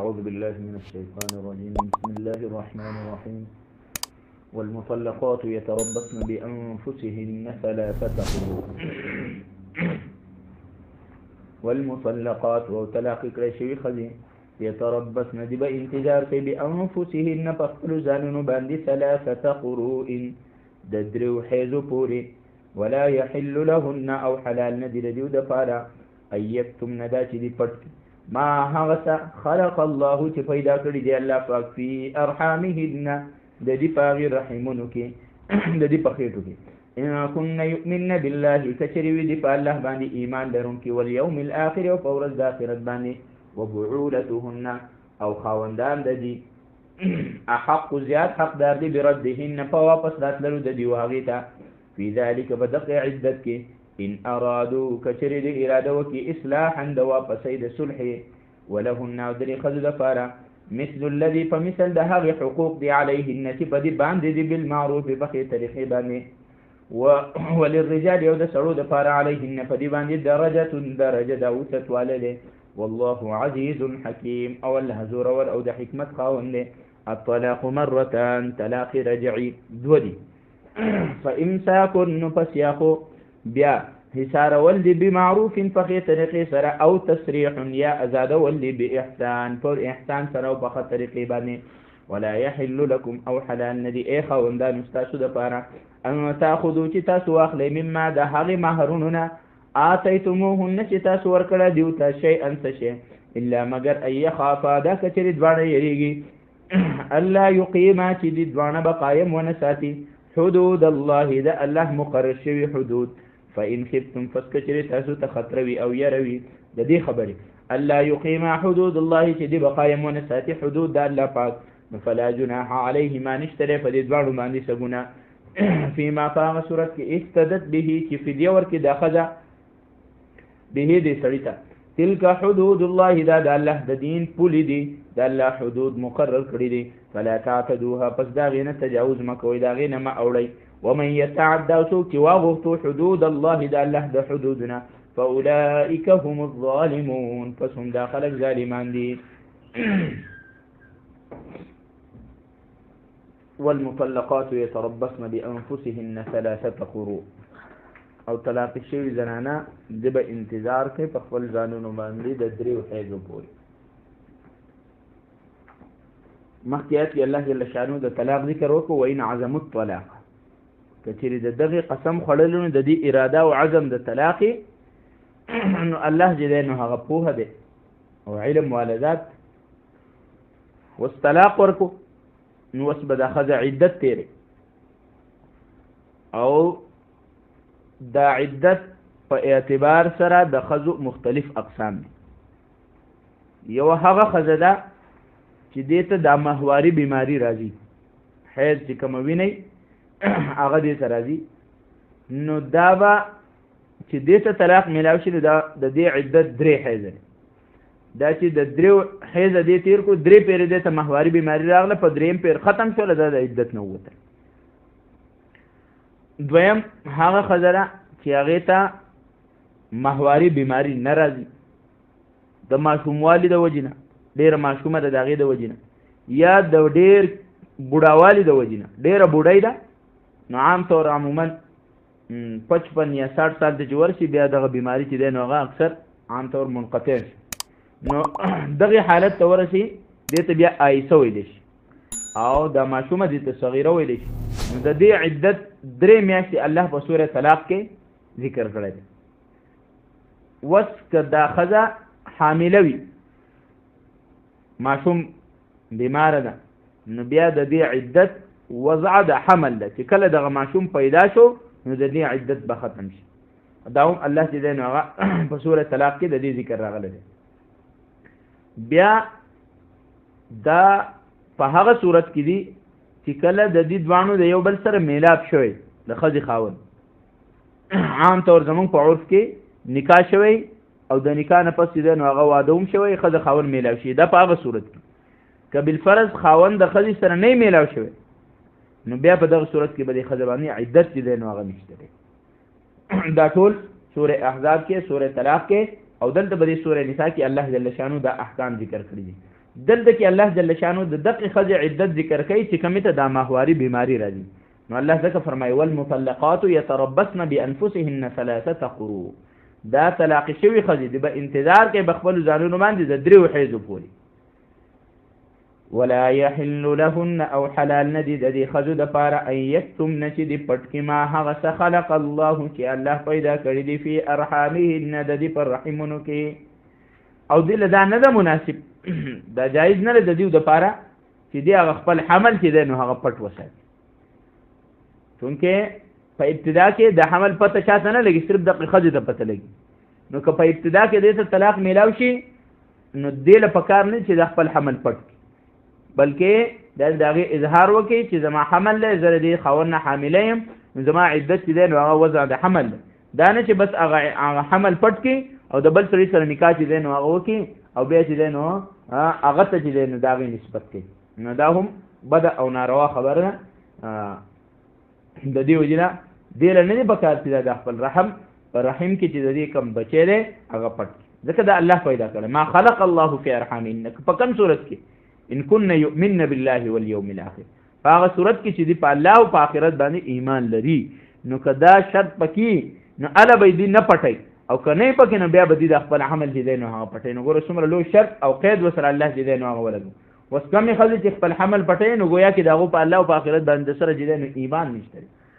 أعوذ بالله من الشيطان الرجيم. بسم الله الرحمن الرحيم. والمطلقات يتربصن بأنفسهن ثلاثة قروء. والمطلقات وطلاق کړي شوی ښځې يتربصن دي به انتظار کوي بأنفسهن په خپلو ځانونو باندې ثلاثة قروء د درو حیضو پورې ولا يحل لهن او حلال نه دي د دوی دپاره ان یکتمن دا چې دي پټ ما هغه څه خلق الله چې پیدا کړي دی الله پاک فی ارحامهن د دې په هغې رحمونو کې د دې په خېټو کې ان كن يؤمن بالله کچرې وي دي په الله باندې ایمان لرونکي والیوم الاخر او په ورځ د آخرت باندې وبعولتهن او خاوندان د دې احق زیات حقدار دي بردهن په واپس راتللو د دې هغې ته فی ذلک بدق عدت کې ان ارادو کچرې د اراده وکړي اصلاحا د واپسۍ د صلح ولهن او درې ښځو دپاره مثل الذي فمثل د هغې حقوق دي علیهن چې په دې باندې دي بالمعروف په ښې طریقې باندې وللرجال یو د سړو دپاره علیهن په دې باندې درجه د اوچتوالی دی والله عزیز حکیم او الله زورور او د حکمت خاوند دی الطلاق مرتان طلاق رجعي دوه دي فامساک نو پس یاخو بیا حسارول دی بمعروف په ښې طریقې سره او تسریح یا ازادول دی باحسان پر احسان سره او په ښه طریقې باندې ولا يحل لكم او حلال ندي ای خاوندانو ستاسو دپاره ان تاخذوا چې تاسو واخلئ مما د هغې مهرونو نه آتیتموهن چې تاسو ورکړه دیو ته شیئا څه شی الا مګر ان یخافا دا که چېرې دواړه یېرېږي الله یقیما چې دې دواړه به قایم ونه ساتي حدود الله د الله مقرر شوي حدود فإن خفتم پس که چېرې تاسو ته خطره وي او یره وي د دې خبرې الله یقیما حدود الله چې دې به قایم ونه ساتي حدود د الله پاک فلا جناح علیهما نشته دی په دې دواړو باندې څه ګناه فیما په هغه صورت کې افتدت به چې فدیه ورکړي دا ښځه به دې سړي ته تلک حدود الله دا د الله د دین پولې دي د الله حدود مقرر کړي دي فلا تعتدوها پس د هغې نه تجاوز مه کوئ د هغې نه مه اوړئ ومن یتعدا څوک چې واغوښتو حدود الله د الله د حدودونه فاولئک هم الظالمون پس هم دا خلک ظالمان دي والمطلقات يتربصن بأنفسهن ثلاثة قروء او طلاق شوی زنانه د به انتظار کوي په خپل ځانونو باندې د دریو حیضو پورې مخکې آیت کې الله جل شانو د طلاق ذکر وکړو وان عزموا الطلاق که چېرې د دغې قسم خوړلو نو د دې اراده او عزم د طلاق نو الله چې دی نو هغه پوهه دی او علم والذات اوس طلاق ورکو نو اوس به دا ښځه عدت تېرې او دا عدت په اعتبار سره د ښځو مختلف اقسام دي یو هغه ښځه ده چې دې ته دا مهواري بیماری راځي حیض چې کومه وینئ هغه دې ته راځي نو دا به چې دې ته طلاق میلاو شي نو دا د دې عدت درې حیضه دی دا چې د درې حیضه دې تېر کړو درې پیرې دې ته مهواري بیماري راغله په درېیم پیر ختم شوله دا د عدت نه ووتل دویم هغه ښځه ده چې هغې ته مهواري بیماري نه راځي د ماشوموالي د وجې نه ډېره ماشومه ده د هغې د وجې نه یا د ډېر بوډاوالي د وجې نه ډېره بوډۍ ده نو عام طور عموما 55 یا 60 سال ته چې ورشي بیا دغه بیماري چې دی نو هغه اکثر عام طور منقطع شي نو دغې حالت ته ورسي دې ته بیا آیسه ویلی شي او دا ماشومه دې ته صغیره ویلی شي نو د دې عدت درې میاشتې الله په سوره طلاق کې ذکر کړی دی اوس که دا ښځه حامله وي ماشوم بیماره ده نو بیا د دې عدت وضع د حمل ده چې کله دغه ماشوم پیدا شو نو د دې عدت به ختم شي دا هم الله چې دی نو هغه په سوره طلاق کې د دې ذکر راغلی دی بیا دا په هغه صورت کې دي چې کله د دې دواړو د یو بل سره میلاپ شوی د ښځې خاوند عام طور زموږ په عرف کې نکاح شوی او د نکاح نه پس چې دی نو هغه واده هم شوی ښځه خاوند میلاو شي دا په هغه صورت کې که بالفرض خاوند د ښځې سره نه میلاو شوی نو بیا په دغه صورت کې به د ښځه باندې عدت چې دی نو هغه نشته دی دا ټول سوره احزاب کې سوره طلاق کې او دلته به د سوره نساء کې الله جل شانو دا احکام ذکر کړی دي دلته کې الله جل شانو د دقیق خځې عدت ذکر کوي چې کومه ته د ماهواري بیماری راځي. نو الله ځکه فرمایي والمطلقات يتربصن بانفسهن 3 قروء. دا طلاق شوی خځې د به انتظار کې بخبل ځانونو باندې د 3 حیض پوري. ولا يحل لهن او حلال ندي د دې خځو د پاره ان يكتمن چې د پټ کې ما هغه خلق الله چې الله پیدا کړی دی فی ارحامهن د دې پر رحمونو کې، او دل دا نه ده مناسب دا جایز نه ده د دې د پاره چې دی هغه خپل حمل چې دی نو هغه پټ وساتي. چونکه په ابتدا کې د حمل پته چاته نه لګي، صرف د خځې ته پته لګي. نو که په ابتدا کې دې ته طلاق میلاو شي نو دې له پکار نه چې د خپل حمل پټ، بلکې د هغې اظهار وکړي چې زما حمل دی، زه د دې خاوند نه حامله یم، نو زما عدت چې دی نو هغه وضع د حمل دی. دا نه چې بس هغه حمل پټ کړي او د بل سړي سره نکاح چې دی نو هغه وکړي او بیا چې دی نو هغه ته چې دی نو د هغې نسبت کوي. نو دا هم بده او ناروا خبره ده. د دې وجې نه دې له نه دي پکار چې د خپل رحم په رحم کې چې د دې کم بچی دی هغه پټ، ځکه دا الله پیدا کړی. ما خلق الله فی ارحامهن په کوم صورت کې ان كن يؤمن بالله واليوم الاخر، هغه صورت کې چې دی په الله او په آخرت باندې ایمان لري. نو که دا شرط پکې نو اله به دې نه پټي، او که نه پکې نو بیا به دې د خپل عمل چې دی نو هغه پټي. نو ګوره څومره لوی شرط او قید وسره الله چې دی نو هغه ولګو. اوس کمې ښځې چې خپل حمل پټوي نو گویا کې د هغو په الله او په آخرت باندې سره چې دی نو ایمان نشته.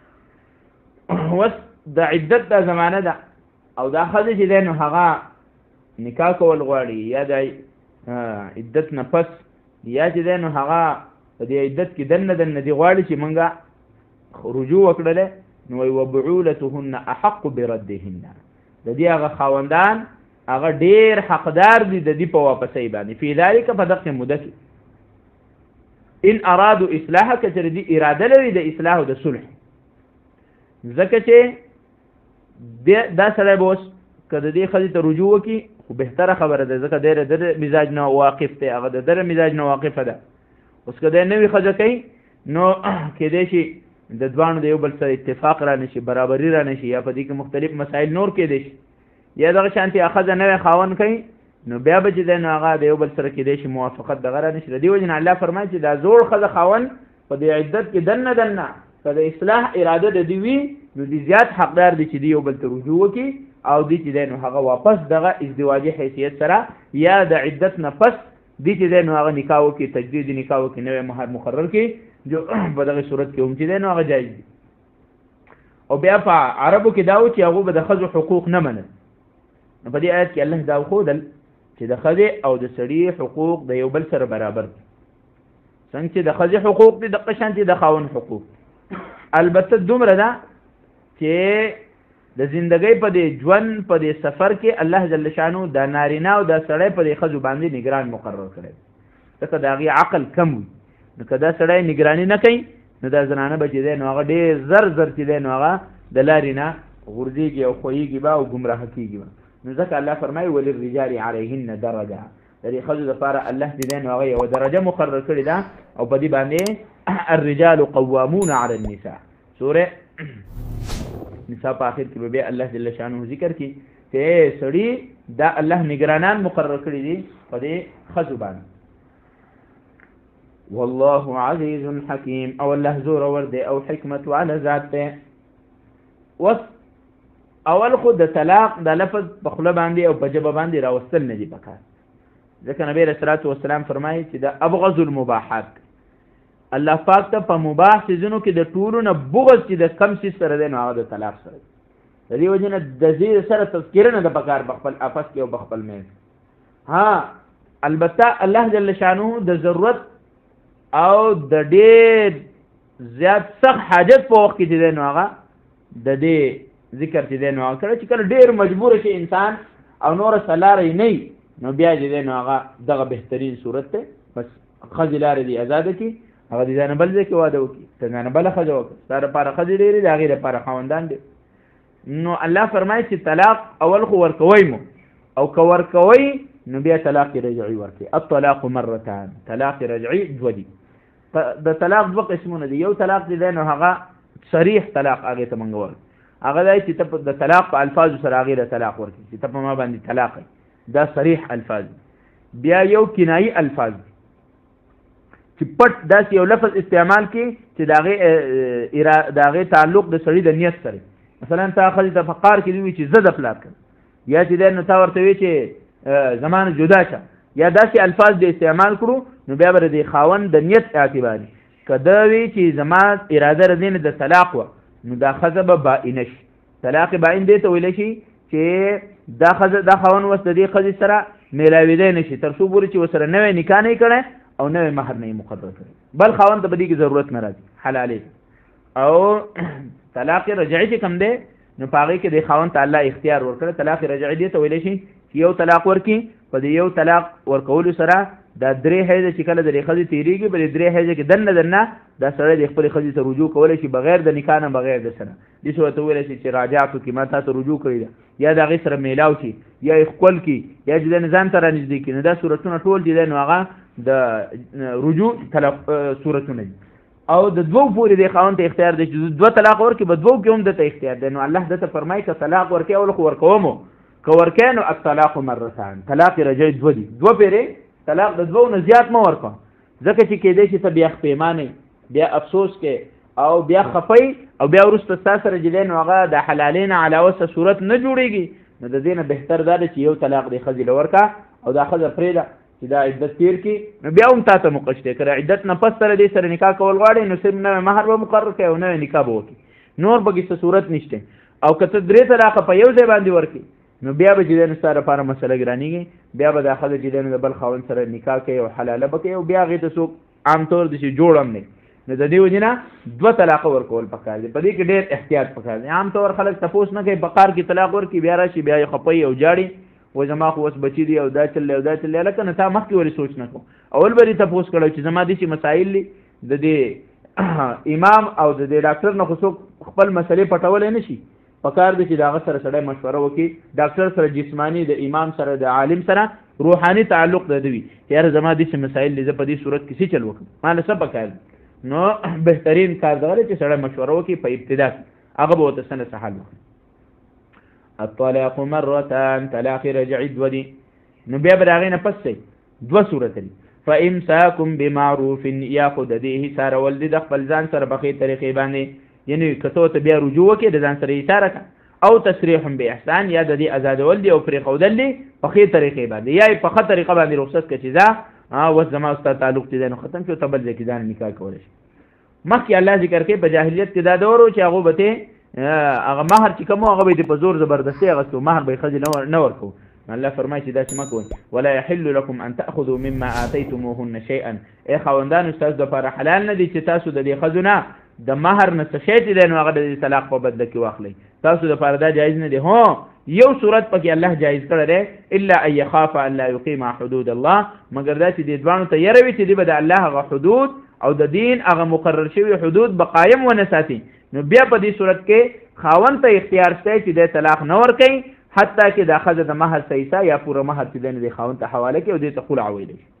اوس د عدت دا زمانه ده او دا ښځې چې دی نو هغه نکاح کول غواړي یا د عدت نه پس یا چې دی نو هغه په دې عدت کې دنه دي غواړي چې مونږه رجوع وکړله، نو وایي وبعولتهن احق بردهن، د دې هغه خاوندان هغه ډېر حقدار دي د دې په واپسۍ باندې. فی ذلک په دغه موده کې ان ارادو اصلاح کچر دي اراده لري د اصلاح او د صلح، ځکه چې دا سړی به اوس که د دې ښځې ته رجوع وکړي خو بهتره خبره ده، ځکه دی د مزاج نه واقف دی، هغه د در مزاج نه واقفه ده. اوس که دی نوې ښځه کوي نو کېدای شي د دواړو د یو بل سره اتفاق را نشي، برابري را نشي، یا په دې کې مختلف مسایل نور کېدای شي، یا دغه شانتې ښځه نوی خاوند کوي نو بیا به چې دی نو هغه د یو بل سره کېدای شي موافقت دغه را نشي. د دې وجې نه الله فرمایي چې دا زوړ ښځه خاوند په دې عدت کې دنه که د اصلاح اراده د دې وي نو دې زیات حقدار دی چې دی یو بل ته رجوع وکړي او دی چې دی نو هغه واپس دغه ازدواجي حیثیت سره یا د عدت نه پس دی چې دی نو هغه نکاح وکړي، تجدید نکاح وکړي، نوی مهر مقرر کړي، جو په دغه صورت کې هم چې دی نو هغه جایز دي. او بیا په عربو کې دا و چې هغوی به د ښځو حقوق نه منل. نو په دې آیت کې الله دا وښودل چې د ښځې او د سړي حقوق د یو بل سره برابر دي، څنګه چې د ښځې حقوق دي دقه شانتې د خاوند حقوق. البته دومره ده چې د زندګۍ په دې ژوند په دې سفر کې الله جل شانو د نارینه او د سړی په دې ښځو باندې نگران مقرر کړی، ځکه د هغې عقل کم وي. نو که دا سړی نگراني نه کوي نو دا زنانه به چې دی نو هغه ډېر زر چې دی نو هغه د لارې نه غورځېږي او خویږي به او ګمراه کېږي به. نو ځکه الله فرمایي وللرجال علیهن درجه، د دې ښځو لپاره الله چې دی نو هغه یوه درجه مقرر کړې ده او په دې باندې الرجال قوامون علی النساء. سوره نساء په آخر کې به بیا الله جل شانه ذکر کړي چې سړي دا الله نگرانان مقرر کړي دي په دې ښځو باندې. والله عزیز حکیم، او الله زور ور دی او حکمت والا ذات دی. وس اول خو د طلاق د لفظ په خوله باندې او په ژبه باندې راوستل نه دي پکار، ځکه نبی علیه الصلاة والسلام فرمایي چې د ابغض المباحات، الله پاک ته په مباح څیزونو کې د ټولو نه بغض چې د کم څیز سره دی نو هغه د طلاق سره دی. د دې وجې نه د دې سره تذکره نه ده پکار په خپل آفس کې او په خپل منځ. ها البته الله جل شانه د ضرورت او د ډېر زیات سخت حاجت په وخت کې چې دی نو هغه د دې ذکر چې دی نو هغه کړی چې کله ډېر مجبور شي انسان او نوره څه لارې نه وي نو بیا چې دی نو هغه دغه بهترین صورت دی، بس ښځې لارې دي ازاده کړي، هغه د ځانه بل ځای کې واده وکړي، ته ځانه بله ښځه وکړه، ستا دپاره ښځې ډېرې د هغې دپاره خاوندان ډېر. نو الله فرمایي چې طلاق اول خو ورکوی مو، او که ورکوی نو بیا طلاق رجعي ورکړي. الطلاق مرتان، طلاق رجعي دوه دي. د طلاق دوه قسمونه دي، یو طلاق دی نو هغه صریح طلاق هغې ته موږ وایو، هغه دی چې ته د طلاق په الفاظو سره هغې ته طلاق ورکړي چې ته په ما باندې طلاق یې، دا صریح الفاظ. بیا یو کنایي الفاظ چې پټ داسې یو لفظ استعمال کی چې داغه تعلق د سړي د نیت سره. مثلا تا خځې ته فقار کې وی چې زه د پلار کړم، یا چې دا نو تا ورته وی چې زمانه جدا شه، یا داسې الفاظ د استعمال کړو، نو بیا به د خاوند د نیت اعتباري کده وی چې زما اراده رزینه د طلاق و، نو دا خځه به بائنه شي. طلاق بائن دی ته ویل شي چې دا خځه دا خاوند وس د دې خځې سره میلاویدای نشي تر څو پورې چې وسره نوې نکاح نه کړي او نوې مہر نه مقرر کړي، بل خاوند ته بدی کی ضرورت نه راځي حلالې. او طلاق رجعي چې کم دی نو پاغې کې د خاوند ته الله اختیار ورکړي. طلاق رجعي دی ته ویل شي چې یو طلاق ورکی، په دې یو طلاق ورکولو سره دا درې حیض چې کله د خځې تیریږي، بلې درې حیض کې دنه دا سړی د خپل خځې ته رجوع کولی شي بغیر د نکاح نه، بغیر د سره دې څه ته ویلی شي چې راجعتو کې ما تا ته رجوع کړې ده، یا د هغې سره میلاو کړي، یا یې ښکل کړي، یا چې د ځان ته رانږدې کړي. نو دا صورتونه ټول چې دی نو هغه د رجوع صورتونه دي. او د دوو پورې د خاوند ته اختیار دی چې دوه طلاق ورکړي، به دوو کې هم دته اختیار دی. نو الله دته فرمایي که طلاق ورکړي اول خو ورکومو، که ورکړی نو الطلاق مرتان، طلاق رجعي دوه دي، دوه پیرې طلاق د دوو نه زیات مه ورکړه، ځکه چې کېدای شي ته بیا خپېمانې، بیا افسوس کې او بیا خفی، او بیا وروسته ستا سره چې دی نو هغه د حلالۍ نه علاوه څه صورت نه جوړېږي. نو د دې نه بهتر دا دی چې یو طلاق دې ښځې له ورکړه او دا ښځه پرېږده چې دا عدت تېر کړي، نو بیا هم تا ته مقش دی. که د عدت نه پس سره دې سره نکاح کول غواړې نو صرف نوی مهر به مقرر کړي او نوی نکاح به وکړي، نور به څه صورت نشته. او که ته درې طلاقه په یو ځای باندې ورکړي نو بیا به چې دی نو ستا لپاره مسله ګرانېږي، بیا به دا ښځه چې دی نو د بل خاوند سره نکاح کوي او حلاله به کوي، او بیا هغې ته څوک عام طور د چې جوړ هم دی. نو د دې وجې نه دوه طلاقه ورکول پکار دی. په دې کې ډېر احتیاط پکار دی. عام طور خلک تپوس نه کوي، په قار کې طلاق ورکړي، بیا راشي بیا یې خپوي او جاړي، و زما خو اوس بچي دي او دا چل او دا چل، لکه نه تا مخکې ولې سوچ نه کوو. اول به دې تپوس کړی چې زما داسې مسایل دي، د دې امام او د دې ډاکټر نه خو څوک خپل مسلې پټولی نه شي، پکار دی چې د هغه سره سړی مشوره وکړي، ډاکټر سره جسماني، د امام سره، د عالم سره روحاني تعلق د دوي چې یاره زما داسې مسایل دي، زه په دې صورت کې څه چل وکړم، ما له څه پکار دی. نو بهترین کار دغه دی چې سړی مشوره وکړي په ابتدا کې، هغه به ورته څه نه څه حل وکړي. الطلاق مرتان، طلاق رجعي دوه دي. نو بیا به د هغې نه پس دی دوه صورت دي. فامساکم بمعروف، یا خو د دې حصارول دي د خپل ځان سره په ښې طریقې باندې، یعنی که ته بیا رجوع وکړې د ځان سره حصاره کړه، او تسریح باحسان، یا د دې ازادول دي او پرېښودل دي په ښې طریقې باندې، یا یې په ښه طریقه باندې رخصت کړه چې دا اوس زما او ستا تعلق چې دی نو ختم شو، ته بل ځای کې ځان نکاح کولی شي. مخکې الله ذکر کوي په جاهلیت کې دا دور و چې هغو به ته هغه مهر چې کوم هغه به دې په زور زبردستي اخېستو، مهر به یې ښځې نه ورکوو. الله فرمایي چې داسې مه کوئ، ولا یحل لکم ان تأخذوا مما آتیتموهن شیئا. ای خاوندانو ستاسو دپاره حلال نه دی چې تاسو د دې ښځو نه د مهر نه څه شی چې دی نو هغه د طلاق په بدله کې واخلئ. تاسو دپاره دا جایز نه دی. هو یو صورت پکې الله جایز کړی دی، الا ان یخاف ان لا یقیما حدود الله، مګر دا چې دې دواړو ته یره وي چې دوی به د الله هغه حدود او د دین هغه مقرر شوي حدود به قایم ونه ساتي. نو بیا په دې صورت کې خاوند ته اختیار شته چې د طلاق نه ورکوي، حتی کې دا ښځه د مهر څه یا پوره مهر چې دی نو د خاوند ته حواله کړي او دې ته خلع ویلی شي.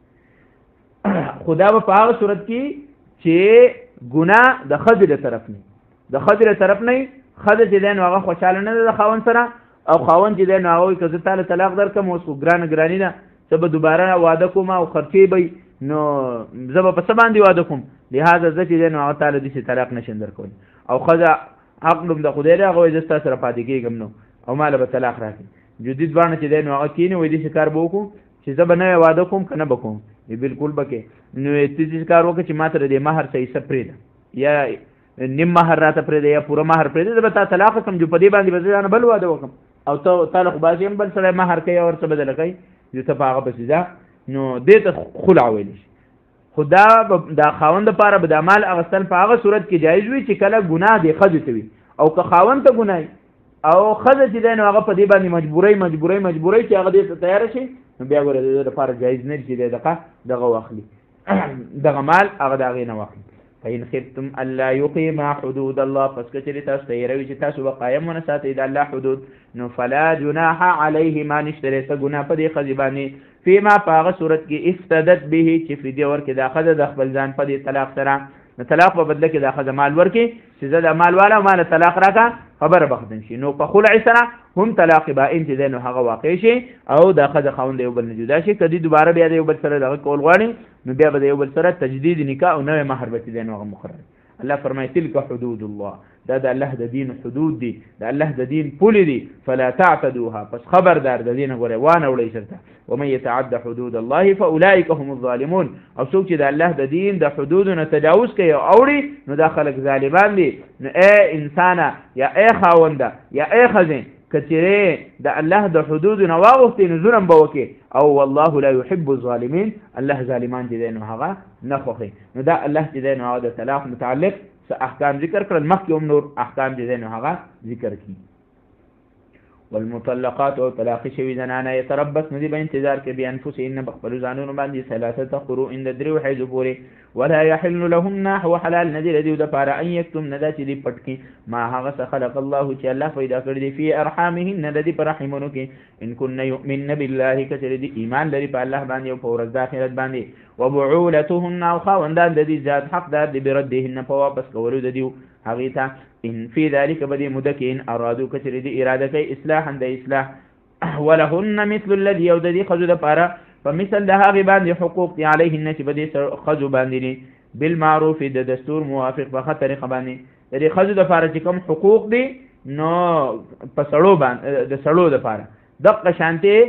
خو دا به په هغه صورت کې چې ګناه د ښځې له طرف نه، د ښځې له طرف نه ښځه چې دی نو هغه خوشحاله نه ده د خاوند سره، او خاوند چې دی نو هغه وایي که زه تا له طلاق درکړم اوس خو ګراني ده، زه به دوباره واده کوم او خرچې به نو زه به په څه باندې واده کوم، لهذا زه چې دی نو هغه تا له داسې طلاق نشم درکولی. او ښځه حق نوم د خدای دی، هغه وایي زه ستا سره پاتې کېږم نو او ما له به طلاق راکړي. جدي دواړه چې دی نو هغه کښېني وایي داسې کار به وکړو چې زه به نوی واده کوم که نه به کوم، بالکل به کې نو داسې کار وکړه چې ما ته د دې مهر څه حصه پرېږده، یا نیم مهر راته پرېږده یا پوره مهر پرېږده، زه به تا طلاق کړم جو په دې باندې به زه ځانه بل واده وکړم، او تا له خو بعضې هم بل سړی مهر کوي او ورڅه بدله کوي، چې ته په هغه پسې ځه، نو دې ته خلع ویلی شي. خو دا خاوند دپاره به د مال اخیستل په هغه صورت کې جایز وي چې کله ګناه دې ښځې ته وي، او که خاوند ته ګناه او ښځه چې دی نو هغه په دې باندې مجبورۍ چې هغه دې ته تیاره شي، نو بیا ګوره د دې لپاره جایز نه دي چې دی دغه واخلي دغه مال هغه د هغې نه واخلي. فإن خفتم ألا يقيما حدود الله، پس که چېرې تاسو ته یېره وي چې تاسو به قایم ونه ساتئ د الله حدود، نو فلا جناح علیهما، نشته دی څه ګناه په دې ښځې باندې، فیما په هغه صورت کې افتدت به چې فدیه ورکړي دا ښځه د خپل ځان په دې طلاق سره، د طلاق په بدله کې دا ښځه مال ورکړي چې زه دا مال والا ما له طلاق راکړه، خبره به ختم شي. نو په خلع سره هم طلاق بائن چې دی نو هغه واقع شي او د ښځه خاوند یو بل نه جدا شي. که دوی دوباره بیا د یو بل سره دغه کول غواړي نو بیا به د یو بل سره تجدید نکاح او نوی مهر به چې دی نو هغه مقرر. الله فرمایي تلک حدود الله، دا د الله د دین حدود دي، د الله د دین پولې دي، فلا تعتدوها، پس خبردار د دین غوړې وانه وړي شرته. ومن يتعد حدود الله فاولئك هم الظالمون، او څوک چې د الله د دین د حدودونو تجاوز کوي او اوړي نو دا خلک ظالمان دي. نو اے انسان یا اے خاونده یا اے خزین کچره د الله د حدودونو واغوستې نو ظلم به وکړي او والله لا يحب الظالمين، الله ظالمان دي نو هغه نه خوښي. نو دا الله چې نو هغه د طلاق متعلق احکام ذکر کړل، مخکې هم نور احکام دي نو هغه ذکر کړي. والمطلقات او طلاق شوی زنانه يتربصن دي به انتظار کوي بانفسهن بخبل ځانونو باندې ثلاثه قروء د درو حیض پورې، ولا يحل لهن هو حلال ندی لدی د پاره ان یکتم ندا چې دی پټکی ما هغه خلق الله چې الله پیدا کړی دی فی ارحامهن ندی پر رحمونو کې ان كن يؤمن بالله کچری دی ایمان لري په الله باندې او په ورځ د آخرت باندې، وبعولتهن او خاوندان د دې ذات حقدار دی بردهن په واپس کولو د دیو هغه ته ان فی ذلک بدی مدکین ارادو کچری دی اراده کوي اصلاحا د اصلاح، ولهن مثل الذي يوددي خذو د پاره فمثل ده هغه باندې حقوق دی علیهن چې بدی خذو باندې بالمعروف د دستور موافق په خطر باندې د خذو د پاره چې کوم حقوق دی نو په سړو باندې د سړو د پاره دغه شانته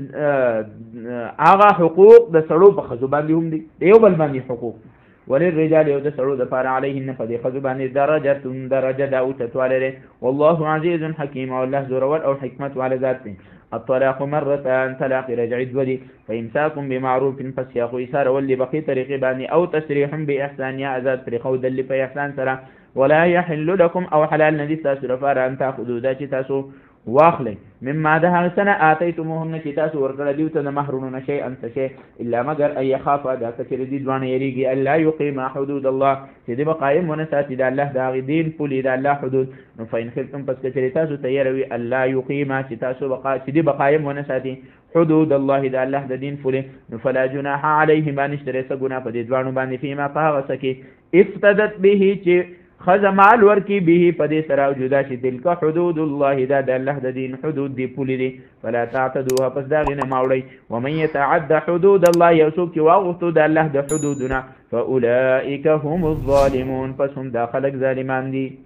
هغه حقوق د سړو په خذو باندې هم دي، یو بل باندې حقوق وللرجال یو د سړو د پاره علیهن په دې خذو باندې درجه دا او تطواله. والله عزیز حکیم، او الله زورور او حکمت والا ذات دی. الطلاق مرتان طلاق رجعي دودي، فامساكم بمعروف فسياق ايسار واللي بقي طريق باني او تسريح باحسان يا ازاد طريق او دل په احسان سره. ولا يحل لكم او حلال ندي تاسو لپاره ان تاخذوا دا چې تاسو واخلي مما ده سنه اتيتموهن چې تاسو ورکړه دیو ته مهرونه شي ان شي الا مگر اي خاف دا کچې دي دوانه یریږي الله يقيم حدود الله چې دې قائم ونه ساتي د الله د دین پولی د الله حدود. نو فین خفتم پس کچې تاسو تیروي الله يقيم چې تاسو بقا چې دې قائم ونه ساتي حدود الله د الله د دین پولی، نو فلا جناح عليه ما نشتري سګونه په دې دوانو باندې فيما فاغسکی افتدت به چې خزمال ورکی به پدې سره جدا شي. تلک حدود الله دا د الله د دین حدود دی پولی دی، فلا تعتدوها پس دا غنه ماوړی. ومن يتعد حدود الله یوسف کی واغتو د الله د حدودنا فاولئک هم الظالمون، پس هم دا خلق ظالمان دي.